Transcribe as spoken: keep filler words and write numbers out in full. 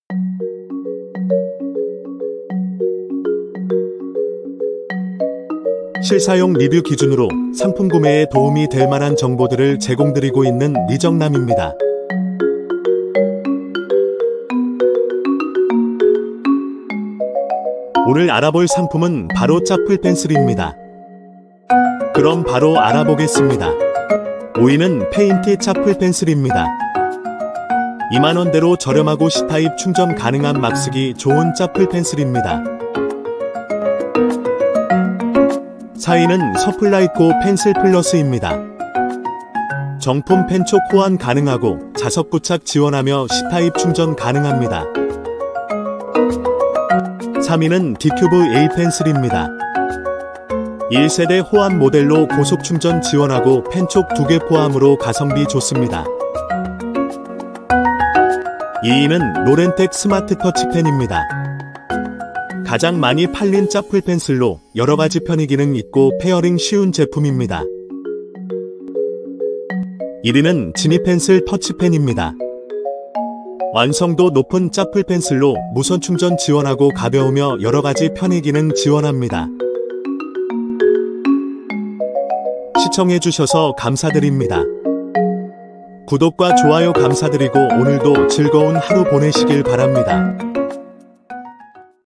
실사용 리뷰 기준으로 상품 구매에 도움이 될 만한 정보들을 제공드리고 있는 리정남입니다. 오늘 알아볼 상품은 바로 짜풀 펜슬입니다. 그럼 바로 알아보겠습니다. 오 위는 페인티 짜풀 펜슬입니다. 이만 원대로 저렴하고 십 타입 충전 가능한 막 쓰기 좋은 짜풀 펜슬입니다. 사 위는 서플라이코 펜슬 플러스입니다. 정품 펜촉 호환 가능하고 자석 부착 지원하며 십 타입 충전 가능합니다. 삼 위는 디큐브 에이 펜슬입니다. 일 세대 호환 모델로 고속 충전 지원하고 펜촉 두 개 포함으로 가성비 좋습니다. 이 위는 노렌텍 스마트 터치펜입니다. 가장 많이 팔린 짜풀 펜슬로 여러가지 편의 기능 있고 페어링 쉬운 제품입니다. 일 위는 지니 펜슬 터치펜입니다. 완성도 높은 짜풀 펜슬로 무선 충전 지원하고 가벼우며 여러가지 편의 기능 지원합니다. 시청해주셔서 감사드립니다. 구독과 좋아요 감사드리고 오늘도 즐거운 하루 보내시길 바랍니다.